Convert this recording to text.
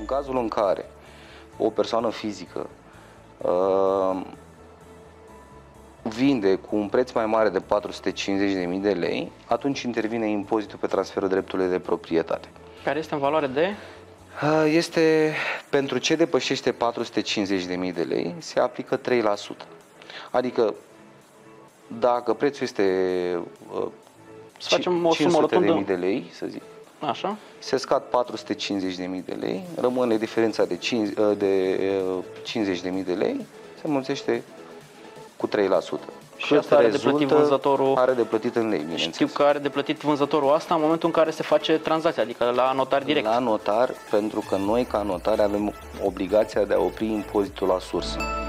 În cazul în care o persoană fizică vinde cu un preț mai mare de 450.000 de lei, atunci intervine impozitul pe transferul dreptului de proprietate. Care este în valoare de? Este, pentru ce depășește 450.000 de lei, se aplică 3%. Adică, dacă prețul este să facem o sumă rotundă. 500.000 de lei, să zic, așa, se scad 450.000 de lei, rămâne diferența de 50.000 de lei, se mulțește cu 3%. Și asta are de plătit vânzătorul. Are de plătit în lei, bineînțeles. Știu că are de plătit vânzătorul asta în momentul în care se face tranzacția, adică la notar direct. La notar, pentru că noi ca notari avem obligația de a opri impozitul la sursă.